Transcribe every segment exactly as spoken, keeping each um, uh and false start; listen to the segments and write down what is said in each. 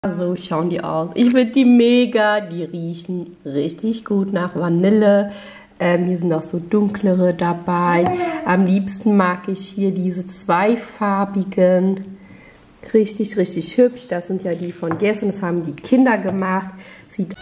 So schauen die aus. Ich finde die mega. Die riechen richtig gut nach Vanille. Ähm, hier sind noch so dunklere dabei. Am liebsten mag ich hier diese zweifarbigen. Richtig, richtig hübsch. Das sind ja die von gestern. Das haben die Kinder gemacht. Sieht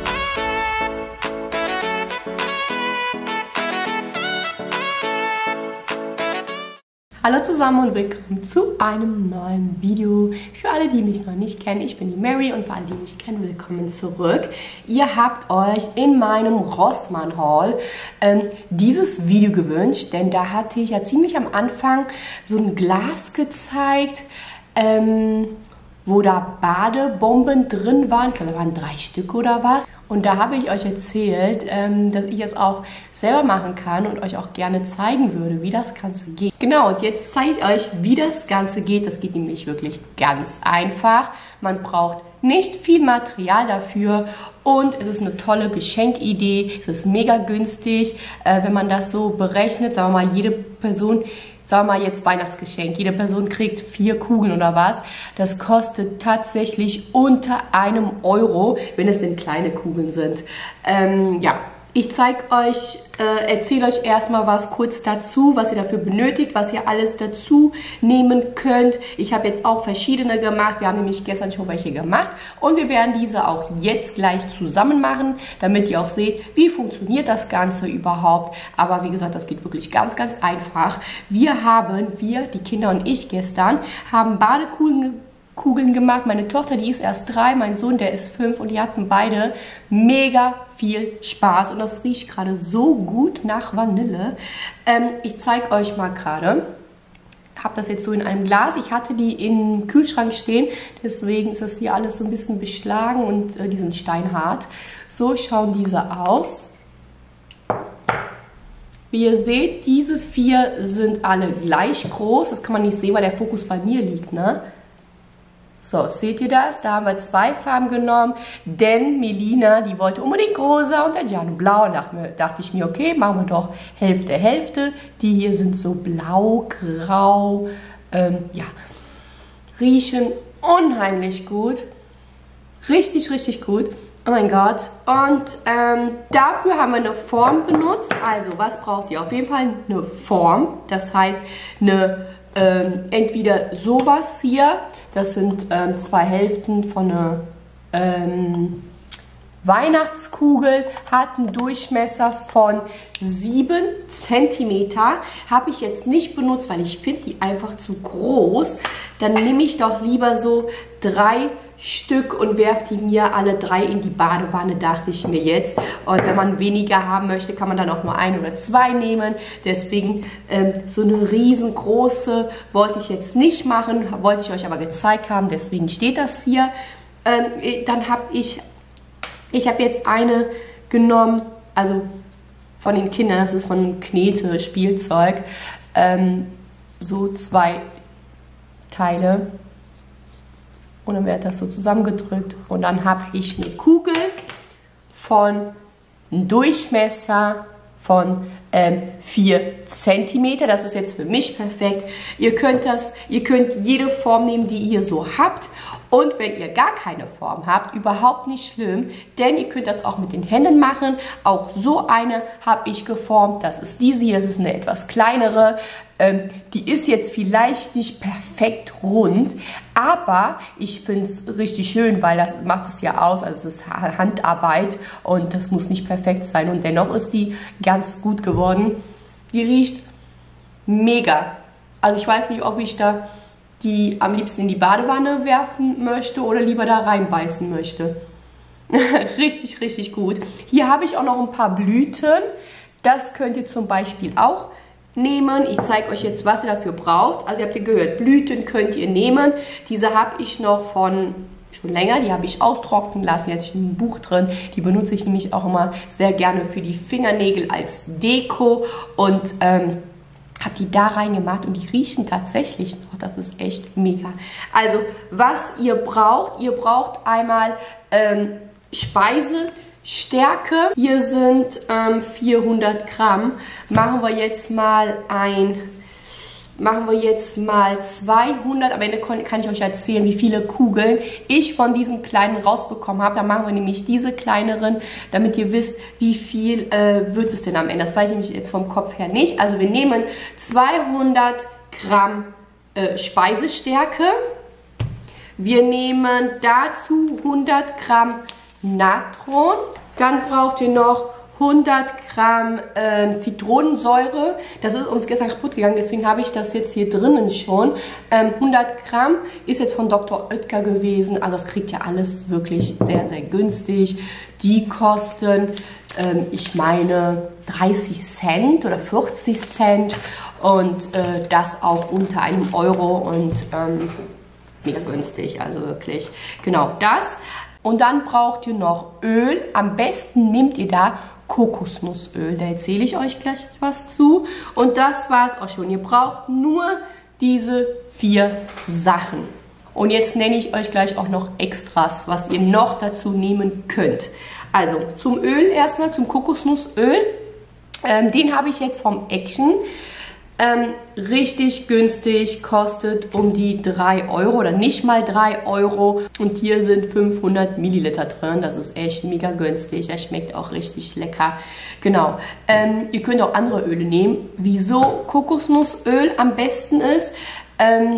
Hallo zusammen und willkommen zu einem neuen Video. Für alle, die mich noch nicht kennen, ich bin die Mary und für alle, die mich kennen, willkommen zurück. Ihr habt euch in meinem Rossmann Haul ähm, dieses Video gewünscht, denn da hatte ich ja ziemlich am Anfang so ein Glas gezeigt, ähm, wo da Badebomben drin waren. Ich glaube, da waren drei Stück oder was. Und da habe ich euch erzählt, ähm, dass ich es auch selber machen kann und euch auch gerne zeigen würde, wie das Ganze geht. Genau, und jetzt zeige ich euch, wie das Ganze geht. Das geht nämlich wirklich ganz einfach. Man braucht nicht viel Material dafür und es ist eine tolle Geschenkidee. Es ist mega günstig, äh, wenn man das so berechnet. Sagen wir mal, jede Person... Sagen wir mal jetzt Weihnachtsgeschenk, jede Person kriegt vier Kugeln oder was. Das kostet tatsächlich unter einem Euro, wenn es denn kleine Kugeln sind. Ähm, ja, ich zeige euch, äh, erzähle euch erstmal was kurz dazu, was ihr dafür benötigt, was ihr alles dazu nehmen könnt. Ich habe jetzt auch verschiedene gemacht. Wir haben nämlich gestern schon welche gemacht und wir werden diese auch jetzt gleich zusammen machen, damit ihr auch seht, wie funktioniert das Ganze überhaupt. Aber wie gesagt, das geht wirklich ganz, ganz einfach. Wir haben, wir, die Kinder und ich gestern, haben Badekugeln Kugeln gemacht. Meine Tochter, die ist erst drei, mein Sohn, der ist fünf und die hatten beide mega viel Spaß und das riecht gerade so gut nach Vanille. Ähm, ich zeige euch mal gerade. Ich habe das jetzt so in einem Glas. Ich hatte die im Kühlschrank stehen, deswegen ist das hier alles so ein bisschen beschlagen und äh, die sind steinhart. So schauen diese aus. Wie ihr seht, diese vier sind alle gleich groß. Das kann man nicht sehen, weil der Fokus bei mir liegt, ne? So, seht ihr das? Da haben wir zwei Farben genommen, denn Melina, die wollte unbedingt rosa und der Gianno blau. Und dachte, dachte ich mir, okay, machen wir doch Hälfte, Hälfte. Die hier sind so blau, grau, ähm, ja, riechen unheimlich gut. Richtig, richtig gut. Oh mein Gott. Und ähm, dafür haben wir eine Form benutzt. Also, was braucht ihr? Auf jeden Fall eine Form. Das heißt, eine, ähm, entweder sowas hier. Das sind ähm, zwei Hälften von einer ähm, Weihnachtskugel, hat einen Durchmesser von sieben Zentimeter. Habe ich jetzt nicht benutzt, weil ich finde die einfach zu groß. Dann nehme ich doch lieber so drei Stück und werfe die mir alle drei in die Badewanne, dachte ich mir jetzt. Und wenn man weniger haben möchte, kann man dann auch nur ein oder zwei nehmen. Deswegen ähm, so eine riesengroße wollte ich jetzt nicht machen, wollte ich euch aber gezeigt haben, deswegen steht das hier. Ähm, dann habe ich, ich habe jetzt eine genommen, also von den Kindern, das ist von Knete, Spielzeug, ähm, so zwei Teile. Und dann wird das so zusammengedrückt und dann habe ich eine Kugel von einem Durchmesser von ähm, vier Zentimeter. Das ist jetzt für mich perfekt. Ihr könnt das, ihr könnt jede Form nehmen, die ihr so habt. Und wenn ihr gar keine Form habt, überhaupt nicht schlimm, denn ihr könnt das auch mit den Händen machen. Auch so eine habe ich geformt. Das ist diese hier, das ist eine etwas kleinere. Ähm, die ist jetzt vielleicht nicht perfekt rund, aber ich finde es richtig schön, weil das macht es ja aus. Also es ist Handarbeit und das muss nicht perfekt sein. Und dennoch ist die ganz gut geworden. Die riecht mega. Also ich weiß nicht, ob ich da die am liebsten in die Badewanne werfen möchte oder lieber da reinbeißen möchte. Richtig, richtig gut. Hier habe ich auch noch ein paar Blüten. Das könnt ihr zum Beispiel auch nehmen. Ich zeige euch jetzt, was ihr dafür braucht. Also ihr habt ja gehört, Blüten könnt ihr nehmen. Diese habe ich noch von schon länger. Die habe ich austrocknen lassen. Jetzt ist ein Buch drin. Die benutze ich nämlich auch immer sehr gerne für die Fingernägel als Deko. Und ähm, habe die da reingemacht und die riechen tatsächlich noch. Das ist echt mega. Also, was ihr braucht, ihr braucht einmal ähm, Speisestärke. Hier sind ähm, vierhundert Gramm. Machen wir jetzt mal ein machen wir jetzt mal zweihundert. Am Ende kann ich euch erzählen, wie viele Kugeln ich von diesen kleinen rausbekommen habe. Dann machen wir nämlich diese kleineren, damit ihr wisst, wie viel äh, wird es denn am Ende. Das weiß ich nämlich jetzt vom Kopf her nicht. Also wir nehmen zweihundert Gramm äh, Speisestärke. Wir nehmen dazu hundert Gramm Natron. Dann braucht ihr noch hundert Gramm äh, Zitronensäure. Das ist uns gestern kaputt gegangen, deswegen habe ich das jetzt hier drinnen schon. Ähm, hundert Gramm ist jetzt von Doktor Oetker gewesen. Also das kriegt ihr alles wirklich sehr, sehr günstig. Die kosten, ähm, ich meine, dreißig Cent oder vierzig Cent. Und äh, das auch unter einem Euro und ähm, mega günstig, also wirklich. Genau das. Und dann braucht ihr noch Öl. Am besten nehmt ihr da Kokosnussöl. Da erzähle ich euch gleich was zu. Und das war es auch schon. Ihr braucht nur diese vier Sachen. Und jetzt nenne ich euch gleich auch noch Extras, was ihr noch dazu nehmen könnt. Also zum Öl erstmal, zum Kokosnussöl. Ähm, den habe ich jetzt vom Action. Ähm, richtig günstig, kostet um die drei Euro oder nicht mal drei Euro. Und hier sind fünfhundert Milliliter drin. Das ist echt mega günstig. Er schmeckt auch richtig lecker. Genau. Ähm, ihr könnt auch andere Öle nehmen. Wieso Kokosnussöl am besten ist? Ähm,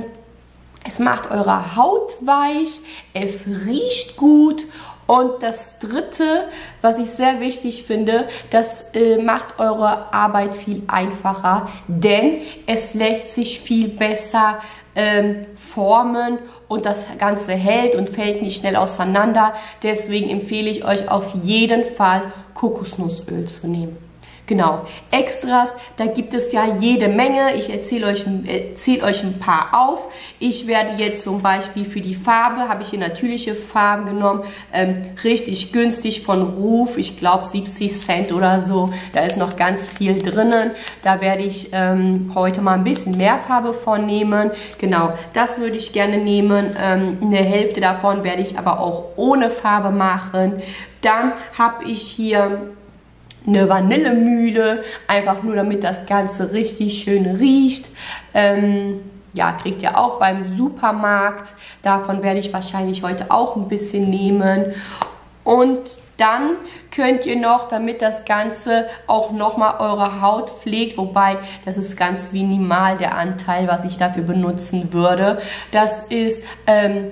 es macht eure Haut weich. Es riecht gut. Und das dritte, was ich sehr wichtig finde, das äh, macht eure Arbeit viel einfacher, denn es lässt sich viel besser ähm, formen und das Ganze hält und fällt nicht schnell auseinander. Deswegen empfehle ich euch auf jeden Fall Kokosnussöl zu nehmen. Genau, Extras, da gibt es ja jede Menge. Ich erzähle euch, erzähle euch ein paar auf. Ich werde jetzt zum Beispiel für die Farbe, habe ich hier natürliche Farben genommen, ähm, richtig günstig von Ruf, ich glaube siebzig Cent oder so. Da ist noch ganz viel drinnen. Da werde ich ähm, heute mal ein bisschen mehr Farbe von nehmen. Genau, das würde ich gerne nehmen. Ähm, eine Hälfte davon werde ich aber auch ohne Farbe machen. Dann habe ich hier eine Vanillemühle, einfach nur damit das Ganze richtig schön riecht. Ähm, ja, kriegt ihr auch beim Supermarkt. Davon werde ich wahrscheinlich heute auch ein bisschen nehmen. Und dann könnt ihr noch, damit das Ganze auch nochmal eure Haut pflegt, wobei das ist ganz minimal der Anteil, was ich dafür benutzen würde. Das ist ähm,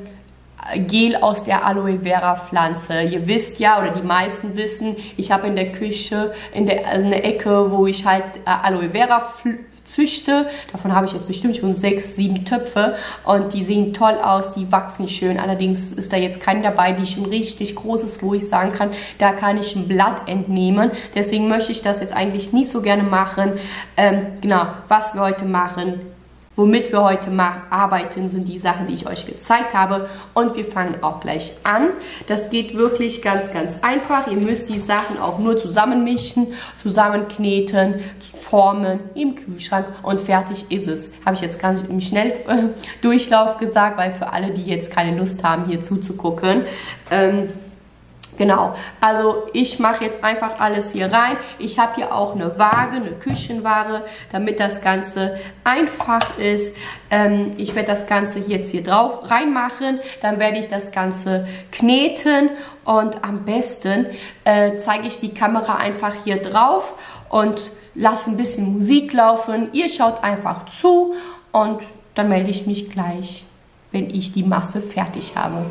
Gel aus der Aloe Vera Pflanze. Ihr wisst ja, oder die meisten wissen, ich habe in der Küche, in der, in der Ecke, wo ich halt äh, Aloe Vera züchte. Davon habe ich jetzt bestimmt schon sechs, sieben Töpfe und die sehen toll aus, die wachsen schön. Allerdings ist da jetzt kein dabei, die schon richtig groß ist, wo ich sagen kann, da kann ich ein Blatt entnehmen. Deswegen möchte ich das jetzt eigentlich nicht so gerne machen. Ähm, genau, was wir heute machen, womit wir heute mal arbeiten, sind die Sachen, die ich euch gezeigt habe. Und wir fangen auch gleich an. Das geht wirklich ganz, ganz einfach. Ihr müsst die Sachen auch nur zusammenmischen, zusammenkneten, formen im Kühlschrank und fertig ist es. Habe ich jetzt gar nicht im Schnelldurchlauf gesagt, weil für alle, die jetzt keine Lust haben, hier zuzugucken, ähm, genau, also ich mache jetzt einfach alles hier rein. Ich habe hier auch eine Waage, eine Küchenwaage, damit das Ganze einfach ist. Ähm, ich werde das Ganze jetzt hier drauf reinmachen. Dann werde ich das Ganze kneten und am besten äh, zeige ich die Kamera einfach hier drauf und lasse ein bisschen Musik laufen. Ihr schaut einfach zu und dann melde ich mich gleich, wenn ich die Masse fertig habe.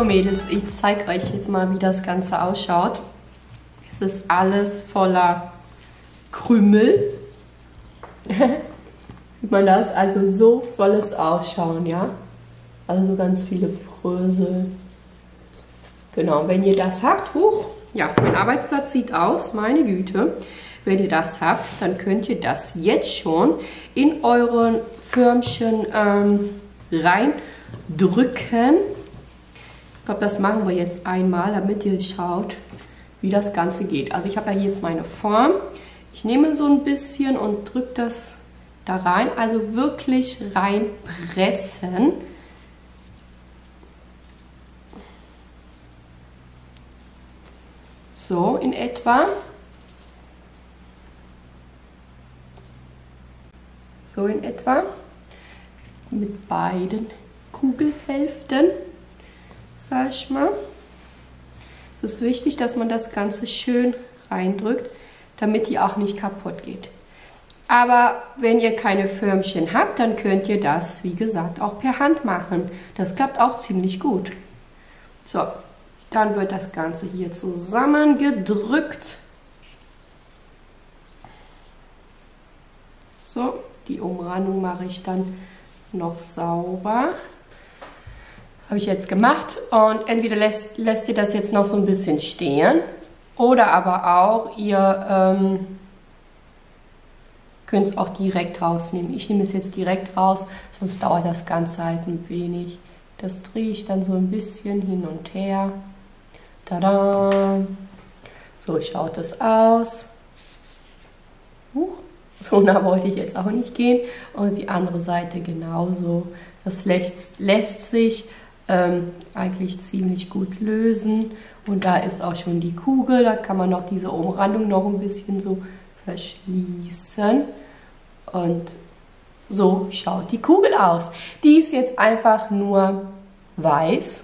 Mädels, ich zeige euch jetzt mal, wie das Ganze ausschaut. Es ist alles voller Krümel. Sieht man das? Also so soll es ausschauen, ja? Also ganz viele Brösel. Genau, wenn ihr das habt, huch, ja, mein Arbeitsplatz sieht aus, meine Güte. Wenn ihr das habt, dann könnt ihr das jetzt schon in euren Förmchen ähm, reindrücken. Ich glaube, das machen wir jetzt einmal, damit ihr schaut, wie das Ganze geht. Also ich habe ja jetzt meine Form. Ich nehme so ein bisschen und drücke das da rein. Also wirklich reinpressen. So in etwa. So in etwa. Mit beiden Kugelhälften, sag ich mal. Es ist wichtig, dass man das Ganze schön reindrückt, damit die auch nicht kaputt geht. Aber wenn ihr keine Förmchen habt, dann könnt ihr das, wie gesagt, auch per Hand machen. Das klappt auch ziemlich gut. So, dann wird das Ganze hier zusammengedrückt. So, die Umrandung mache ich dann noch sauber. Habe ich jetzt gemacht und entweder lässt, lässt ihr das jetzt noch so ein bisschen stehen oder aber auch ihr ähm, könnt es auch direkt rausnehmen. Ich nehme es jetzt direkt raus, sonst dauert das Ganze halt ein wenig. Das drehe ich dann so ein bisschen hin und her. Tada! So schaut es aus. Huch. So nah wollte ich jetzt auch nicht gehen. Und die andere Seite genauso. Das lässt, lässt sich ähm, eigentlich ziemlich gut lösen. Und da ist auch schon die Kugel. Da kann man noch diese Umrandung noch ein bisschen so verschließen. Und so schaut die Kugel aus. Die ist jetzt einfach nur weiß.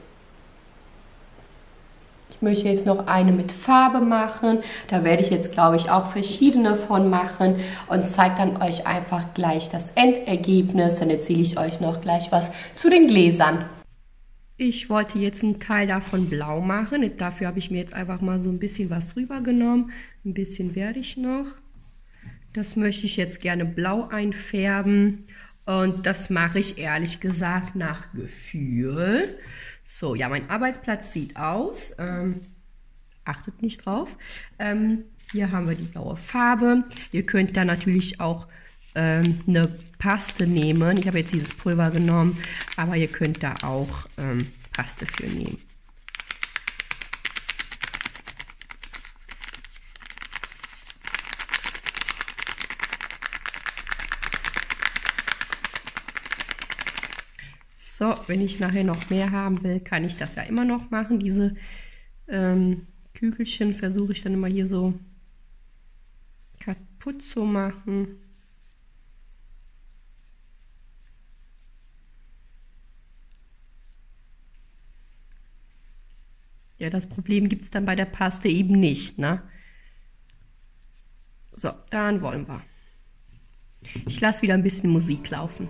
Ich möchte jetzt noch eine mit Farbe machen. Da werde ich jetzt, glaube ich, auch verschiedene von machen und zeige dann euch einfach gleich das Endergebnis. Dann erzähle ich euch noch gleich was zu den Gläsern. Ich wollte jetzt einen Teil davon blau machen. Dafür habe ich mir jetzt einfach mal so ein bisschen was rübergenommen. Ein bisschen werde ich noch. Das möchte ich jetzt gerne blau einfärben. Und das mache ich ehrlich gesagt nach Gefühl. So, ja, mein Arbeitsplatz sieht aus. Ähm, achtet nicht drauf. Ähm, hier haben wir die blaue Farbe. Ihr könnt da natürlich auch ähm, eine Paste nehmen. Ich habe jetzt dieses Pulver genommen, aber ihr könnt da auch ähm, Paste für nehmen. So, wenn ich nachher noch mehr haben will, kann ich das ja immer noch machen. Diese ähm, Kügelchen versuche ich dann immer hier so kaputt zu machen. Ja, das Problem gibt es dann bei der Paste eben nicht, ne? So, dann wollen wir. Ich lasse wieder ein bisschen Musik laufen.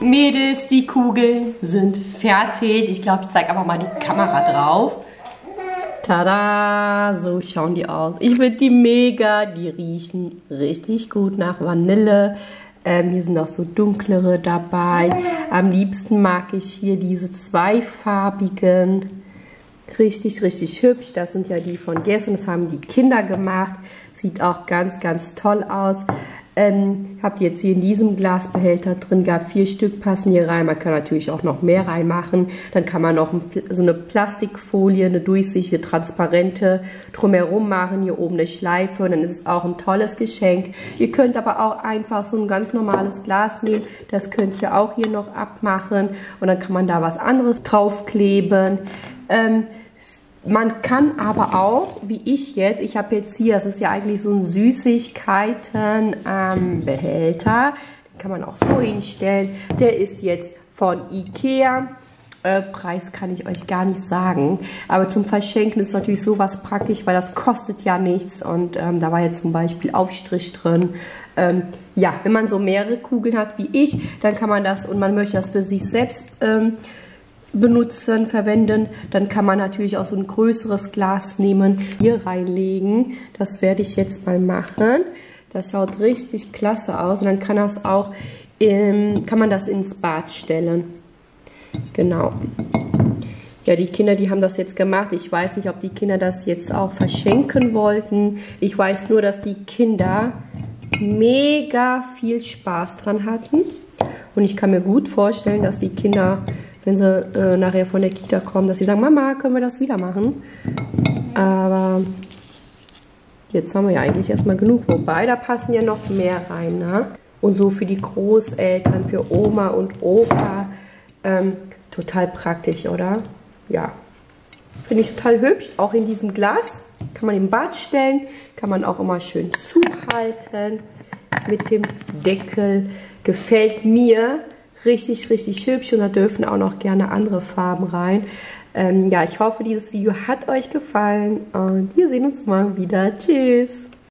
Mädels, die Kugeln sind fertig. Ich glaube, ich zeige einfach mal die Kamera drauf. Tada! So schauen die aus. Ich finde die mega. Die riechen richtig gut nach Vanille. Ähm, hier sind auch so dunklere dabei. Am liebsten mag ich hier diese zweifarbigen. Richtig, richtig hübsch. Das sind ja die von gestern. Das haben die Kinder gemacht. Sieht auch ganz, ganz toll aus. Ähm, habt ihr jetzt hier in diesem Glasbehälter drin gehabt. Vier Stück passen hier rein. Man kann natürlich auch noch mehr reinmachen. Dann kann man noch ein, so eine Plastikfolie, eine durchsichtige, transparente drumherum machen. Hier oben eine Schleife. Und dann ist es auch ein tolles Geschenk. Ihr könnt aber auch einfach so ein ganz normales Glas nehmen. Das könnt ihr auch hier noch abmachen. Und dann kann man da was anderes draufkleben. Ähm, Man kann aber auch, wie ich jetzt, ich habe jetzt hier, das ist ja eigentlich so ein Süßigkeiten-Behälter, den kann man auch so hinstellen. Der ist jetzt von Ikea. Äh, Preis kann ich euch gar nicht sagen. Aber zum Verschenken ist natürlich sowas praktisch, weil das kostet ja nichts. Und ähm, da war jetzt zum Beispiel Aufstrich drin. Ähm, ja, wenn man so mehrere Kugeln hat wie ich, dann kann man das, und man möchte das für sich selbst ähm, benutzen, verwenden, dann kann man natürlich auch so ein größeres Glas nehmen, hier reinlegen. Das werde ich jetzt mal machen. Das schaut richtig klasse aus und dann kann das auch, ähm, kann man das ins Bad stellen. Genau. Ja, die Kinder, die haben das jetzt gemacht. Ich weiß nicht, ob die Kinder das jetzt auch verschenken wollten. Ich weiß nur, dass die Kinder mega viel Spaß dran hatten. Und ich kann mir gut vorstellen, dass die Kinder, wenn sie äh, nachher von der Kita kommen, dass sie sagen, Mama, können wir das wieder machen? Aber jetzt haben wir ja eigentlich erstmal genug. Wobei, da passen ja noch mehr rein, ne? Und so für die Großeltern, für Oma und Opa, ähm, total praktisch, oder? Ja, finde ich total hübsch. Auch in diesem Glas kann man im Bad stellen, kann man auch immer schön zuhalten mit dem Deckel. Gefällt mir. Richtig, richtig hübsch und da dürfen auch noch gerne andere Farben rein. Ähm, ja, ich hoffe, dieses Video hat euch gefallen und wir sehen uns morgen wieder. Tschüss!